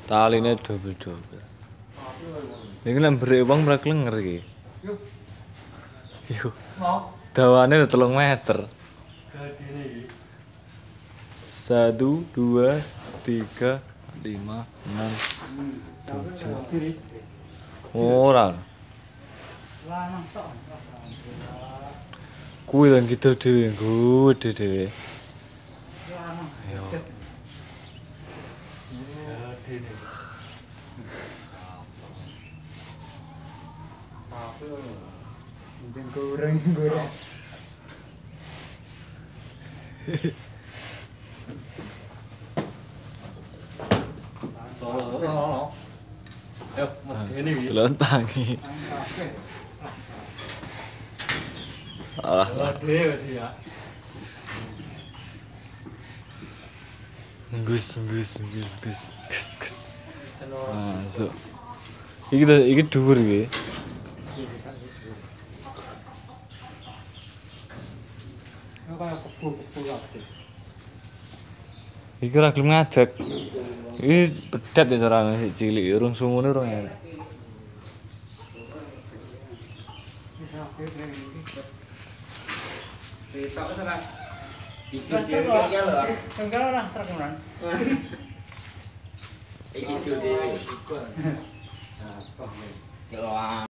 Taline double-double. Iki nek brek wong mreklenger iki. Yo. Dawane 3 meter. Gadine iki. 1 2 3 5 6 7. Ora. Lanang tok. Kuwi lan kidul dhewe, gede dhewe. Lanang. Ayo. Gadine. Apa lho? Mungkin goreng. Oh. Yo, medeni iki. Delon tangi. Alah, Dhewe ya. gus. Masuk. Iki dhuwur iki. Yo kaya kebo-kebo kabeh. Iki ora gelem ngadeg. Iki pedet ya carane sik cilik, urung sumune urung enak. Sitok wis ora. Iki Truk dhewe iki lho. Enggak lah trekunan. Iki dhewe. Nah, kok.